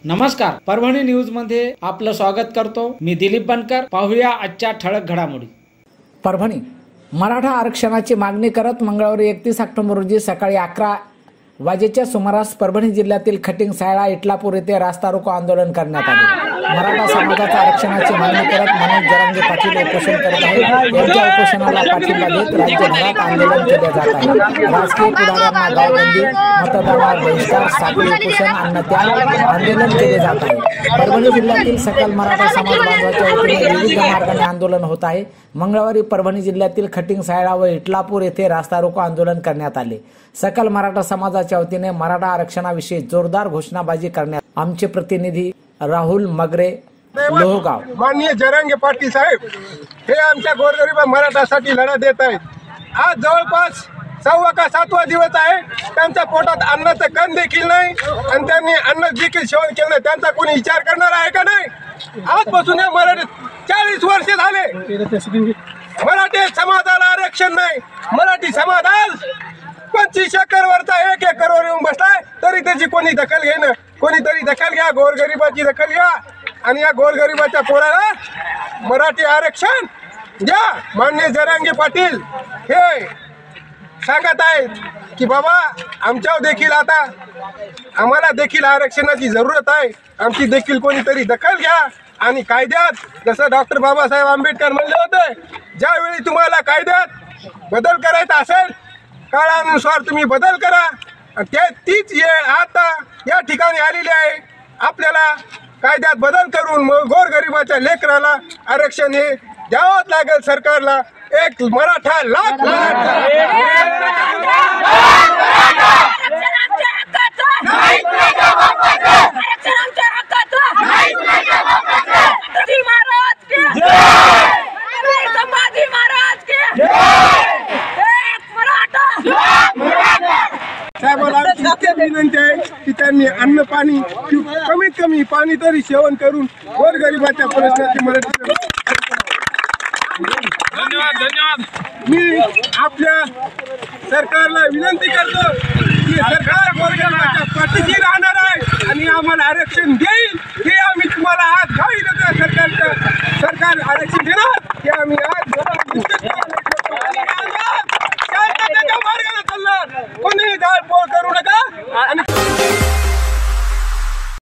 नमस्कार, परभणी न्यूज मध्ये आपलं स्वागत करतो। मी दिलीप बनकर। पाहूया आजच्या ठळक घडामोडी। परभणी मराठा आरक्षणाची मागणी करत मंगळवारी 31 ऑक्टोबर रोजी सकाळी 11 वाजेच्या सुमारास परभणी जिल्ह्यातील खटिंग सायळा इटलापूर येथे रास्ता रोको आंदोलन करण्यात आले। मराठा समाजाच्या आरक्षणाची मागणी करत मनोज जरांगे पाटील उपोषण करत आहेत। यांच्या उपोषणाला पाठिंबा देत राज्यभरात आंदोलन केले जात आहे। राजकीय पुढाऱ्यांना गावबंदी, मतदानावर बहिष्कार, साखळी उपोषण, अन्नत्याग आंदोलन केले जात आहे। परभणी जिल्ह्यातील सकल मराठा समाज बांधवांच्या वतीने विविध मार्गाने आंदोलन होत आहे। मंगळवारी परभणी जिल्ह्यातील खटिंग सायळा व इटलापूर येथे रास्ता रोको आंदोलन करण्यात आले। सकल मराठा समाजाच्या वतीने मराठा आरक्षणाविषयी जोरदार घोषणाबाजी करण्यात आमचे प्रतिनिधी राहुल मगरे, लोहगाव। माननीय जरांगे पाटील साहेब हे आमच्या गोरगरीब मराठासाठी लढा देत आहेत। आज जवळपास 6वा का 7वा दिवस आहे। त्यांच्या पोटात अन्नाचं कण देखील नाही आणि त्यांनी अन्न देखील सेवन केलं नाही। त्यांचा कोणी विचार करणार आहे का नाही? आजपासून या मराठी 40 वर्ष झाले मराठी समाजाला आरक्षण नाही। मराठी समाज आज 25 एकरवरचा 1 एकरवर येऊन बसलाय, तरी त्याची कोणी दखल घेणं, कोणीतरी दखल घ्या, गोरगरिबाची दखल घ्या आणि या गोरगरिबाच्या पोराला मराठी आरक्षण द्या। माननीय जरांगे पाटील हे सांगत आहेत की बाबा आमच्यावर देखील आता आम्हाला देखील आरक्षणाची जरूरत आहे, आमची देखील कोणीतरी दखल घ्या आणि कायद्यात जसं डॉक्टर बाबासाहेब आंबेडकर म्हणले होते, ज्यावेळी तुम्हाला कायद्यात बदल करायचा असेल काळानुसार तुम्ही बदल करा। तीच वेळ आता या ठिकाणी आलेली आहे। आपल्याला कायद्यात बदल करून गोरगरिबाच्या लेकराला आरक्षण हे द्यावंच लागेल सरकारला। एक मराठा लाख साहेबांना विनंती आहे की त्यांनी अन्न पाणी कमीत कमी पाणी तरी सेवन करून गोरगरिबाच्या प्रश्नाची मदत। धन्यवाद। मी आपल्या सरकारला विनंती करतो की सरकार गोरगरिबाच्या पाठीशी राहणार आहे आणि आम्हाला आरक्षण देईल हे आम्ही